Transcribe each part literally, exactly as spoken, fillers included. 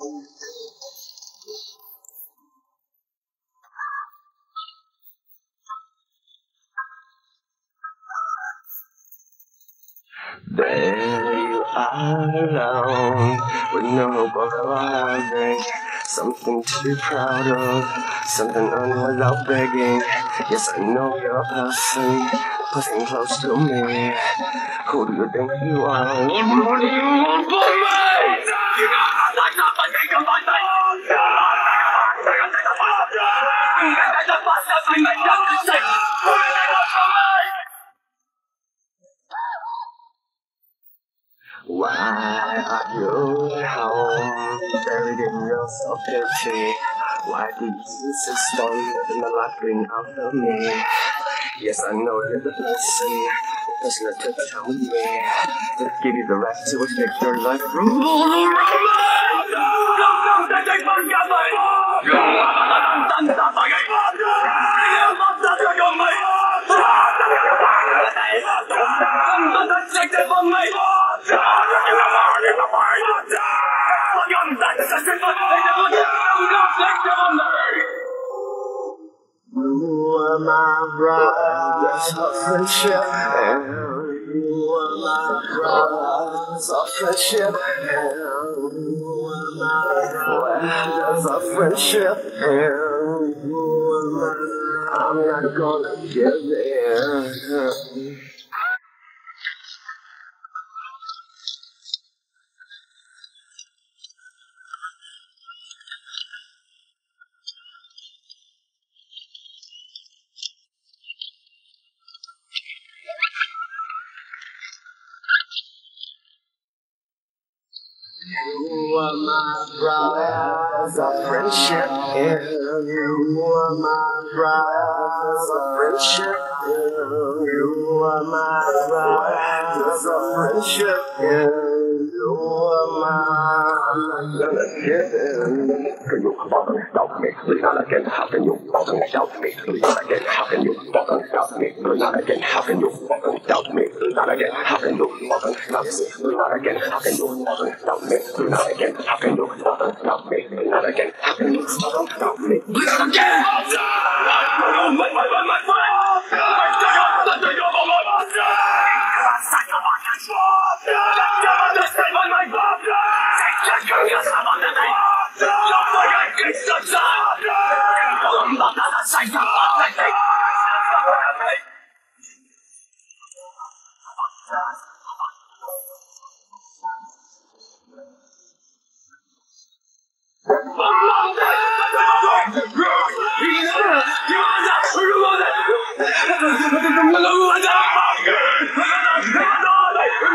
There you are alone, with no hope of arriving. Something to be proud of, something earned without begging. Yes, I know you're a person, pushing close to me. Who do you think you are? What do you want from me? Why are you at home, buried in your self-pity? Why do you insist on letting the life bring out of me? Yes, I know you're the person, the person that took time with me, to give you the right to expect your life from all around me! You are my brothers of friendship, and you are my brothers of friendship, and you are my brothers of friendship, and you are my. I'm not gonna give in. You are my brothers of friendship, and you are my brothers of friendship, and you are my brothers of friendship, and you are my. I'm not gonna give in. Can you fuck and stop me? Please not again. How can you fuck and stop me? Please not again. How can you fuck and stop me? Please not again. How can you fuck and stop me? Please not again. How can you fuck and stop me? Please not again. How can you fuck and stop me? Please not again. How can you fuck and stop me? Please not again. How can you fuck and stop me? Please not again.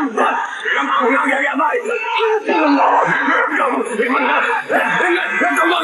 Come on,